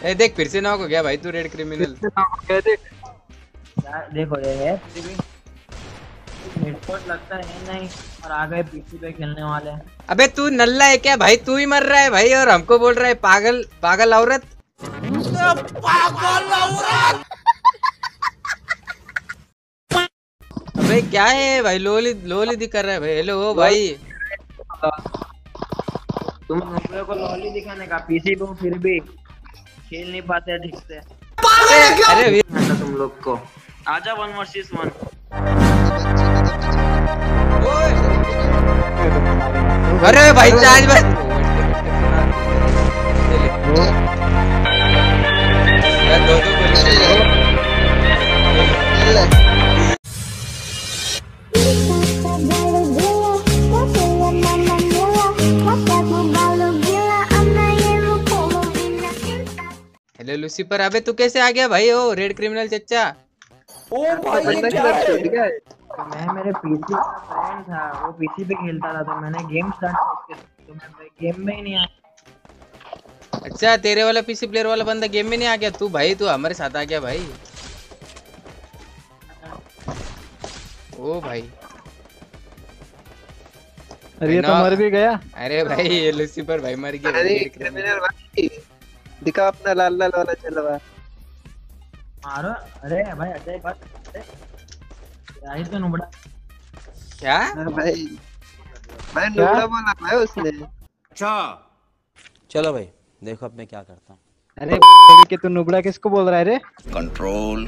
ए देख फिर से नॉक हो गया भाई तू रेड क्रिमिनल। देखो ये हेडशॉट लगता है नहीं और आ गए पीसी पे खेलने वाले। अबे तू नल्ला है क्या भाई? तू ही मर रहा है भाई और हमको बोल रहा है पागल पागल औरत। पागल औरत। अबे क्या है भाई? लोली लोली दिखा रहा है भाई। हेलो भाई तुम लोगों को लॉली दिखाने का पीसी पे फिर भी खेल नहीं पाते ठीक से। अरे तुम लोग को आजा 1 वर्सेस 1। अरे भाई चार्ज बस दो हेलो लूसीफर। अबे तू कैसे आ गया भाई? ओ रेड क्रिमिनल चच्चा। ओ भाई ये क्या है? मैं मेरे पीसी का फ्रेंड था, वो पीसी पे खेलता था तो मैंने गेम स्टार्ट किया तो मैं गेम में ही नहीं आया। अच्छा तेरे वाला पीसी प्लेयर वाला बंदा गेम में नहीं आ गया। तू भाई तू हमारे साथ आ गया भाई। ओ भाई अरे ये तो मर भी गया। अरे भाई ये लूसीफर भाई मर गया। अरे क्रिमिनल भाई दिखा अपना लाल लाल वाला चलवा मारो। अरे भाई अजय बात राइट तो नुबड़ा क्या? भाई मैं नुबड़ा बोला भाई उसने। अच्छा चलो भाई देखो अब मैं क्या करता हूँ। अरे कि तू नुबड़ा किसको बोल रहा है रे? कंट्रोल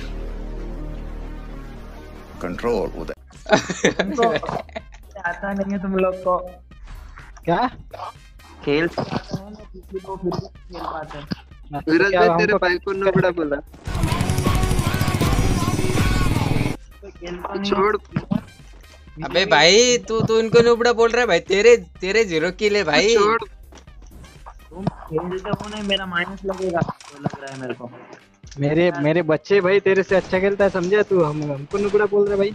कंट्रोल उधर आता नहीं है तुम लोग को क्या खेल किसी को फिर खेल पाते हैं। विराज भाई तेरे भाई को नुबड़ा बोला। छोड़। अबे भाई तू इनको नुबड़ा बोल रहा है भाई। तेरे 0 किल है भाई। छोड़। तुम खेलते हो नहीं मेरा माइनस लगेगा तो लग रहा है मेरे को। मेरे बच्चे भाई तेरे से अच्छा खेलता है समझा तू? हमको नुबड़ा बोल रहा है भाई।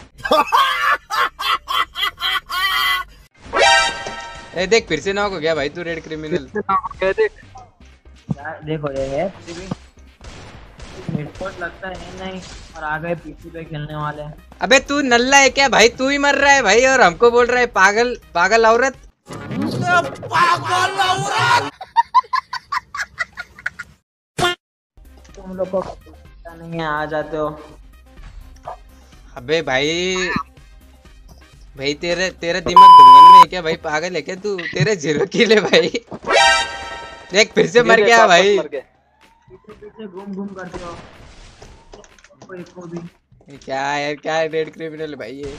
ए देख फिर से नॉक हो गया भाई तू रेड क्रिमिनल। देखो ये हेडशॉट लगता है नहीं और आ गए पीसी पे खेलने वाले। अबे तू नल्ला है क्या भाई? तू ही मर रहा है भाई और हमको बोल रहा है पागल पागल औरत। पागल औरत। तुम लोग को पता नहीं है आ जाते हो। अबे भाई तेरा दिमाग ढुंगन में है क्या भाई? पागल है क्या तू? तेरे 0 किल है भाई। देख फिर से मर गया भाई। पीछे घूम घूम करते हो को भी। क्या यार क्या रेड क्रिमिनल भाई ये?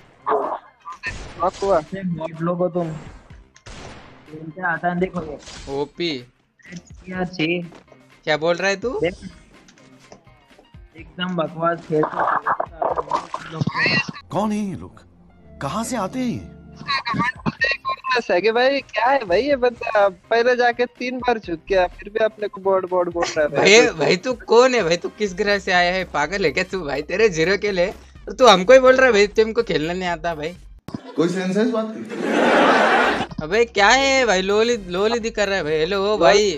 मॉड लोग हो तुम। खेलते आता है देखो ये ओपी क्या छी क्या बोल रहा है तू? एकदम बकवास खेल। कौन है ये लोग? कहाँ से आते हैं? सगे भाई क्या है भाई ये बंदा? पहले जाके 3 बार झुक गया फिर भी अपने को बोर्ड बोल रहा है। भाई तू कौन है भाई? तू किस ग्रह से आया है? पागल है क्या तू भाई? तेरे 0 किल है और तू हमको ही बोल रहा है भाई तुमको खेलना नहीं आता भाई। कोई सेंस है इस बात की? अबे क्या है भाई? लोली लोली दिखा रहा है भाई। हेलो भाई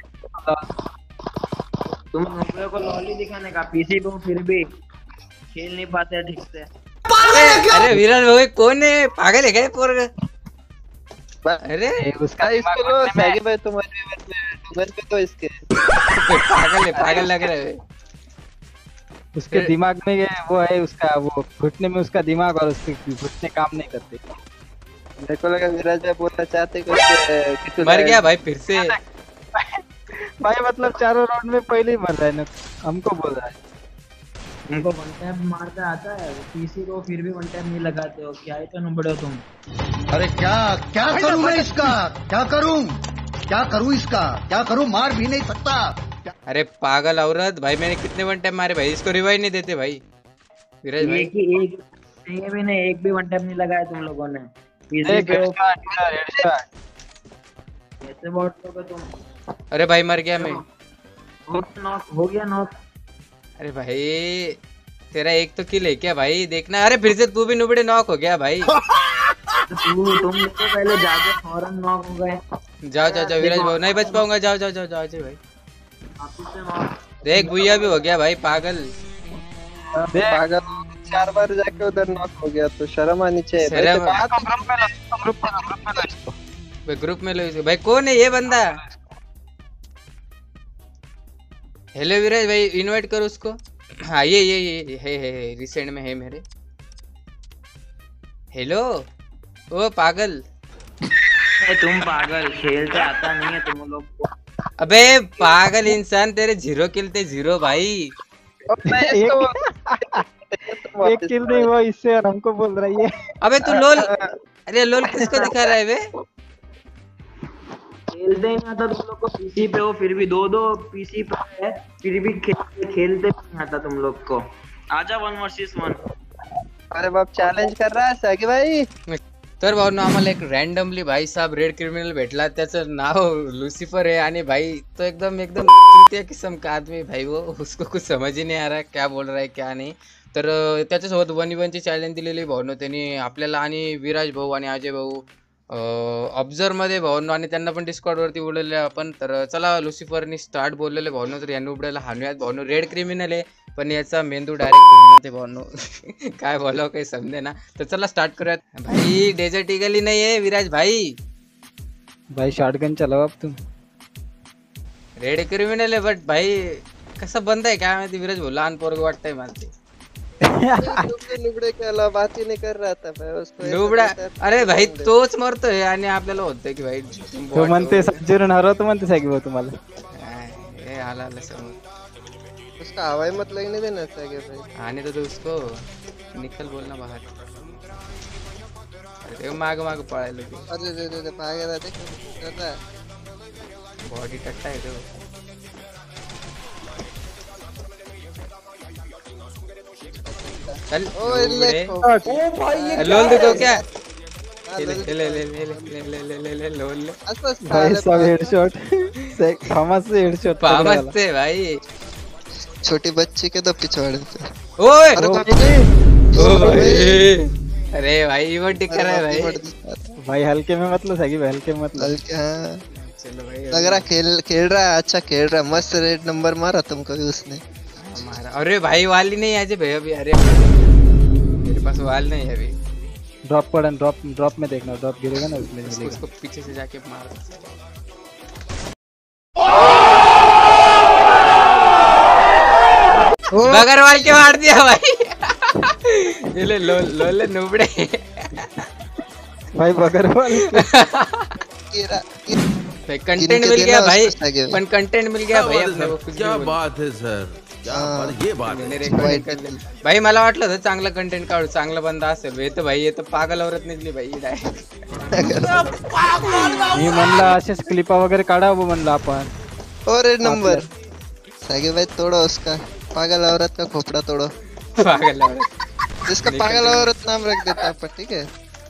तुम लोगों को लॉली दिखाने का पीसी पे फिर भी खेल नहीं पाते ठीक से। अरे विराट भाई कौन है? पागल है क्या पोरगा? अरे उसका इसको लो सगे भाई तुम्हारे पे तो इसके पागल लग रहा है। उसके दिमाग में वो है उसका वो घुटने में उसका दिमाग और उसके घुटने काम नहीं करते। मेरे को लगा विराज भाई बोलना चाहते कि मर गया भाई फिर से। भाई मतलब चारों राउंड में पहले ही मर रहा है ना। हमको बोल रहा है उनको वन टैप मारता आता है पीसी को फिर भी वन टैप नहीं लगाते हो। क्या इतना नंबड़े हो तुम? अरे क्या क्या करूं मैं इसका? क्या करूं इसका? क्या करूं? मार भी नहीं सकता। अरे पागल औरत भाई मैंने कितने वन टैप मारे भाई। इसको रिवाइव नहीं देते भाई विराज भाई। एक भी नहीं एक भी वन टैप नहीं लगाया तुम लोगों ने। कैसे बोलते हो तुम? अरे भाई मर गया मैं। हो गया नॉक। अरे भाई तेरा एक तो किल है क्या भाई? देखना। अरे फिर से तू भी नुबड़े नॉक हो गया भाई। तुम लोग तो पहले जाके फौरन नॉक हो गए। जाओ विराज भाई नहीं बच पाऊंगा। जाओ अजय भाई। देख भैया भी हो गया भाई पागल। पागल 4 बार जाके उधर नॉक हो गया तो शर्म आनी चाहिए भाई। शर्म- तो बात ग्रुप में लो इसको। भाई कौन है ये बंदा? हेलो विराज भाई, इनवाइट करो उसको। हाँ ये है रिसेंट में है मेरे। हेलो ओ पागल। तुम पागल, खेलते आता नहीं है तुम लोग को। अबे पागल इंसान, तेरे 0 किल थे 0 भाई। एक किल नहीं हुआ इससे और हमको बोल रही है। अबे तू लोल, अरे लोल किसको दिखा रहा है बे? खेलते ही नहीं आता तुम लोग को। पीसी पे हो फिर भी दो पीसी पे है, फिर भी खेलते नहीं आता तुम लोग को। आजा 1 वर्सेस 1। अरे बाप चॅलेंज कर रहा है सागी भाई। तर भाऊ ना आम्हाला एक रॅन्डमली भाई साहब रेड क्रिमिनल भेटला, त्याचं नाव लुसिफर है आणि भाई तो एकदम चुतिया किस्म का आदमी भाई, वो उसको कुछ समझ ही नहीं आ रहा क्या बोल रहा है क्या नाही। तर त्याच्यासोबत 1v1 ची चॅलेंज दिलेली भाऊनं त्यांनी आपल्याला, आणि विराज भाऊ आणि अजय भाऊ ऑब्झर्व मध्ये भाऊंनो, आणि त्यांना पण डिस्कॉर्ड वरती बोललेले आपण। तर चला लुसिफरनी स्टार्ट बोललेले भाऊंनो, तर यांनी उबड्याला हाणूयात भाऊंनो। रेड क्रिमिनल आहे पण याचा मेंदू डायरेक्ट धुवून ते भाऊंनो काय बोलावं काही समजे ना। तर चला स्टार्ट करूयात भाई। डेजर्ट ईगल ही नाही आहे विराज भाई, भाई शॉटगन चलाओ अब तुम। रेड क्रिमिनल आहे बट भाई कसं बंद आहे काय माहिती विराज भाऊ, लहान पोरग वाटतंय मला ते। नुबड़े के अलावा बात ही नहीं कर रहा था मैं उसको। नुबडा अरे भाई तोच मरतोय आणि आपल्याला होतंय की भाई तो म्हणते सज्जन हरवतो म्हणते सागी भाऊ तुम्हाला। हे आला समोर उसका हवाई मत लगने देना सागे भाई। आने तो उसको, निकल बोलना बाहर। अरे माग पळायला ते अरे रे भागे रहा देख कर रहा है। बॉडी टट्टा है तो। चल ओए ले ओ भाई लोल देखो क्या? ले लोल ले भाई सब हेडशॉट से फामस से हेडशॉट पामस से भाई। छोटी बच्ची के तो पिछवाड़े पे। ओए अरे ओ बाप रे। भाई, अरे भाई इमोट दिख रहा है भाई। भाई हल्के में मतलब सागी भाई, हल्के में मतलब। हल्के हाँ। चलो भाई लग रहा खेल रहा है, अच्छा खेल रहा है। मस्त रेड नंबर मारा तुमको भी उसने। हमारा अरे भाई वाली नहीं आज भाई अभी। अरे मेरे पास वाल नहीं है अभी। ड्रॉप पड़न, ड्रॉप में देखना, ड्रॉप गिरेगा ना उसमें उसको मिलेगा। पीछे से जाके मार। बगर वाल के मार दिया भाई। ये ले लोले नुबड़े भाई बगरवाल कंटेंट मिल गया भाई, पण कंटेंट मिल गया भाई अपने को। कुछ क्या बात है सर, क्या बात, ये बात है। भाई मला वाटलं होतं चांगला कंटेंट काढू, चांगला बंदा असेल। हे तर भाई, हे तर पागल औरत निघली भाई डायरेक्ट। मी म्हणलं असेच क्लिपा वगैरे काढावं म्हणलं आपण। और रेड नंबर सागे भाई तोड़ो उसका पागल औरत का खोपड़ा तोड़ो। पागल औरत, जिसका पागल औरत नाम रख देता है ठीक है।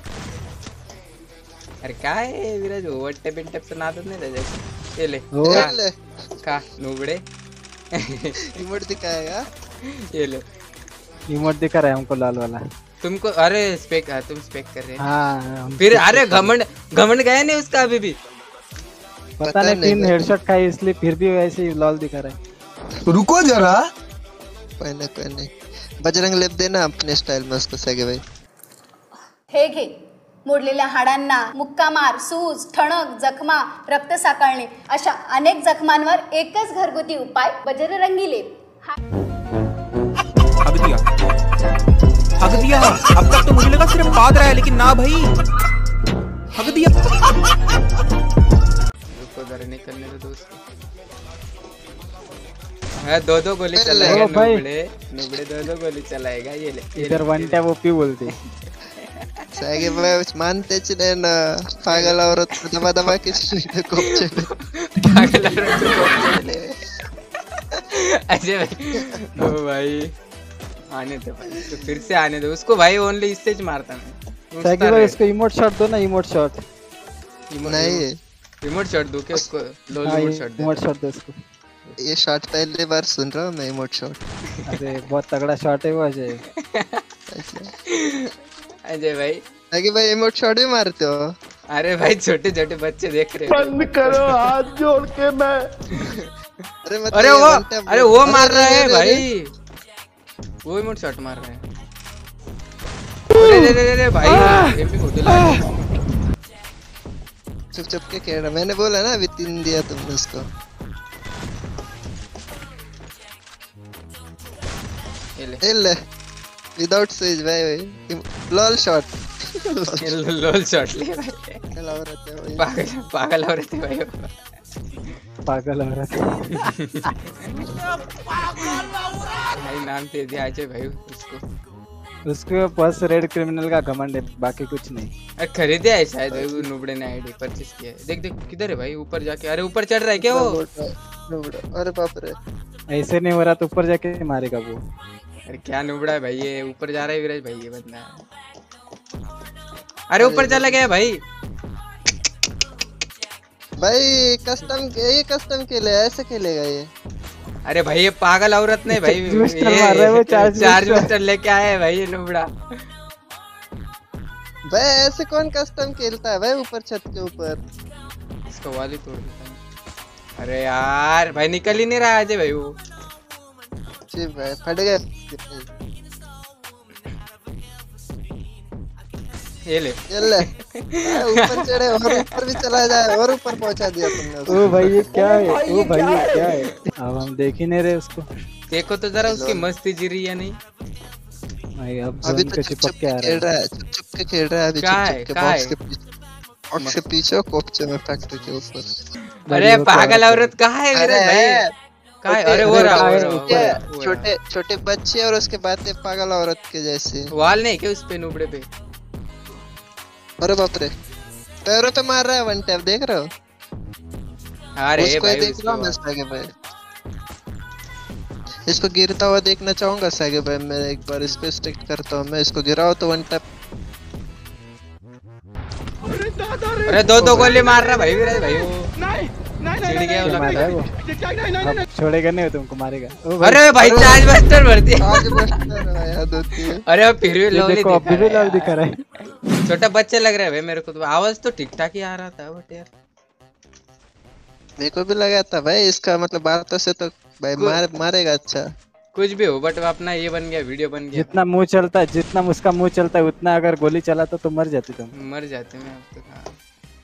अरे काय विराज वट्टे बिंटपचं नादच नाही त्याच्यात। ये ले हो का नुबड़े रिमोट दिखाएगा। ये लो इमोट दिखा रहा है हमको लाल वाला। तुमको। अरे स्पेक, हाँ तुम स्पेक कर रहे हैं। हाँ फिर अरे घमंड गया नहीं उसका अभी भी। पता नहीं 3 हेडशॉट खाई इसलिए फिर भी वैसे ही लाल दिखा रहा है। रुको जरा। कोई नहीं बजरंग लेप देना अपने स्टाइल में उसको सागे भाई। हे घे, मोडलेल्या हाडांना मुक्का मार, सूज, ठणक, जखमा, रक्त साकळणे अशा अनेक जखमांवर एकच घरगुती उपाय बजरंगी लेप। हग दिया। अब तक तो मुझे लगा सिर्फ पाद रहा है, लेकिन ना भाई हग दिया। रुको जरा निकलने दो दोस्त। हाँ 2 गोली चलाएगा नुबड़े 2 गोली चलाएगा। ये ले इधर वन टैप ओपी बोलते। सागे भाई मानतेच नाही ना, पागल औरत दबा के कोपचे पागल औरत। अजय भाई ओ भाई आने दो भाई, तो फिर से आने दो उसको भाई। ओनली इससे ही मारता मैं। सागी भाई उसको इमोट शॉट दो ना, इमोट शॉट। नहीं रिमोट शॉट दो क्या उसको? लो हाँ रिमोट शॉट इमोट शॉट दो उसको। ये शॉट पहले बार सुन रहा हूँ मैं, इमोट शॉट। अरे बहुत तगड़ा शॉट है वो अजय। अजय भाई सागे भाई इमोट शॉट भी मारते हो? अरे भाई छोटे छोटे बच्चे देख रहे हो। बंद करो हाथ जोड़ के मैं मतलब अरे ये वो one tap- अरे वो मार रहा है अरे, भाई, वो इमोट शॉट मार रहा है। अरे रे रे रे भाई एमपी को दिला। चुप चुप के खेल रहा, मैंने बोला ना अभी 3 दिया तुमने उसको। ये ले ले ले विदाउट स्विच भाई, लॉल शॉट। ये लोल शॉट ले भाई। भाई पागल पागल हो रहे थे भाई वो। पागल हो रहा था। भाई नाम दे दिया अजय भाई उसको। उसको बस रेड क्रिमिनल का घमंड है, बाकी कुछ नहीं। अरे खरीदा है शायद भाई, वो नुबड़े ने आईडी परचेस किया है। देख देख किधर है भाई, ऊपर जाके। अरे ऊपर चढ़ रहा है क्या वो? अरे बाप रे, ऐसे नहीं हो रहा तो ऊपर जाके मारेगा वो। अरे क्या नुबड़ा है भाई, ये ऊपर जा रहा है विराज भाई ये बंदा। अरे ऊपर चला गया भाई। भाई कस्टम, ये कस्टम खेले, ऐसे खेलेगा ये? अरे भाई ये पागल औरत ने भाई बूस्टर मार रहा है वो, चार्ज बूस्टर लेके आया है भाई ये नुबड़ा। भाई ऐसे कौन कस्टम खेलता है भाई ऊपर छत के ऊपर? इसको वाली तोड़ देता हूं। अरे यार भाई निकल ही नहीं रहा अजय भाई वो। जी भाई फट गए। ये ले ऊपर चढ़े और ऊपर भी चला जाए, और ऊपर पहुंचा दिया तुमने उसको। ओ भाई ये क्या है, ओ भाई ये क्या है? अब हम देख ही नहीं रहे उसको। देखो तो जरा उसकी मस्ती जी रही है नहीं भाई अब अभी जोन तो के चुप चिपक चुप के आ के खेल रहा रहा है, चुप चुप के खेल रहा है अभी, क्या चुप है, चुप के क्या बॉक्स है? के पीछे, बॉक्स के पीछे कॉप्चे में फैक्ट्री के ऊपर। अरे पागल औरत कहाँ है विराज भाई? कहाँ है? अरे वो रहा, वो रहा, वो रहा। छोटे छोटे बच्चे और उसके बातें पागल औरत के जैसे। वाल नहीं क्या उस पे नुबड़े पे? अरे बाप रे, पैरों पे मार रहा है वन टैप, देख रहे हो? अरे उसको भाई ही देख रहा हूं मैं सागे भाई, इसको गिरता हुआ देखना चाहूंगा सागे भाई। मैं एक बार इस पे स्टिक करता हूं, मैं इसको गिराओ तो वन टैप। अरे दो गोली मार रहा भाई विराज भाई वो। चिढ़ गया वो मार लगता रहा है। है वो। अब छोड़ेगा नहीं वो, तुमको मारेगा। ओ भाई, अरे भाई चार्ज बस्टर भर दिया। आज बस्टर याद होती है। अरे अब फिर भी ये लोली देखो अभी भी लाल दिखा रहा है। छोटा बच्चा लग रहा है भाई मेरे को तो। आवाज तो ठीक ठाक ही आ रहा था बट यार मेरे को भी लगा था भाई, इसका मतलब बातों से तो भाई मारेगा अच्छा। कुछ भी हो बट अपना ये बन गया, वीडियो बन गया। जितना मुंह चलता है, जितना उसका मुंह चलता है, उतना अगर गोली चलाता तो मर जाती तुम। मर जाते मैं अब तक। हाँ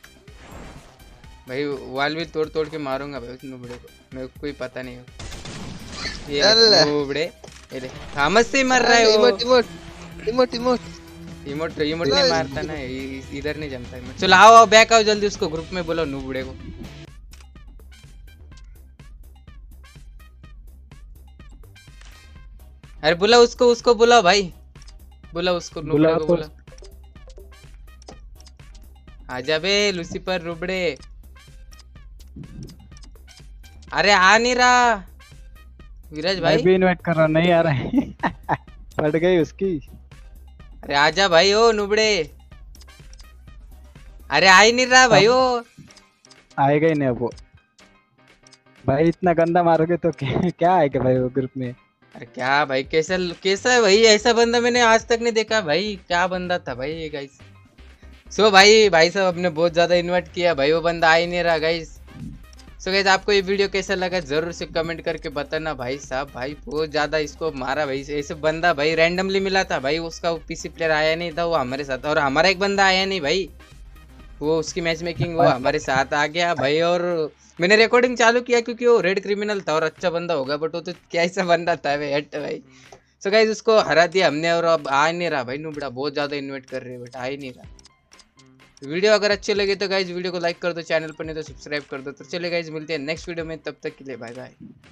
भाई वाल भी तोड़ तोड़ के मारूंगा भाई उस नुबड़े को, मेरे को कोई पता नहीं हो। ये अल्लाह। नुबड़े ये देख थामस से ही मर रहा है वो। Emote emote emote emote emote emote नहीं मारता ना, इधर नहीं जमता इमोट। चलो आओ बैक आओ जल्दी, उसको ग्रुप में बोलो नुबड़े को। अरे बुला उसको, उसको बुला भाई, बुला उसको नुबड़े बुलाओ को तो। बुला। आजा बे लूसीफर रुबड़े। अरे आ नहीं रहा विराज मैं भाई। भी इनवाइट कर रहा हूं, नहीं आ रहा है। फट गई उसकी। अरे आजा भाई ओ नुबड़े। अरे आ ही नहीं रहा भाई वो। आएगा ही नहीं अब वो। भाई इतना गंदा मारोगे तो क्या आएगा भाई वो ग्रुप में? अरे क्या भाई, कैसा कैसा है भाई? ऐसा बंदा मैंने आज तक नहीं देखा भाई। क्या बंदा था भाई ये गाइस। सो भाई साहब अपने बहुत ज्यादा इनवाइट किया भाई, वो बंदा आ ही नहीं रहा गाइस। सो गाइस आपको ये वीडियो कैसा लगा जरूर से कमेंट करके बताना भाई साहब। भाई बहुत ज्यादा इसको मारा भाई, ऐसे बंदा भाई रैंडमली मिला था भाई, उसका पीसी प्लेयर आया नहीं था वो हमारे साथ, और हमारा एक बंदा आया नहीं भाई, वो उसकी मैच मेकिंग वो हमारे साथ आ गया भाई। और मैंने रिकॉर्डिंग चालू किया क्योंकि वो रेड क्रिमिनल था और अच्छा बंदा होगा, बट वो तो कैसा बंदा था भाई, हट भाई। सो गाइस उसको हरा दिया हमने, और अब आ नहीं रहा भाई नुबड़ा, बहुत ज्यादा इन्वाइट कर रहे बट आ ही नहीं रहा। वीडियो अगर अच्छे लगे तो गाइज वीडियो को लाइक कर दो, चैनल पर नहीं तो सब्सक्राइब कर दो। तो चलिए गाइज मिलते हैं नेक्स्ट वीडियो में, तब तक के लिए बाय बाय।